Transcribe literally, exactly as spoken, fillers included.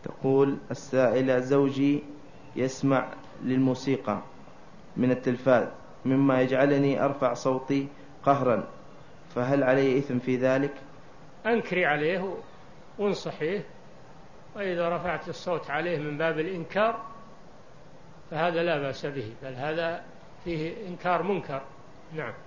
تقول السائلة: زوجي يسمع للموسيقى من التلفاز مما يجعلني أرفع صوتي قهرا، فهل علي إثم في ذلك؟ أنكري عليه وانصحيه، وإذا رفعت الصوت عليه من باب الإنكار فهذا لا بأس به، بل هذا فيه إنكار منكر. نعم.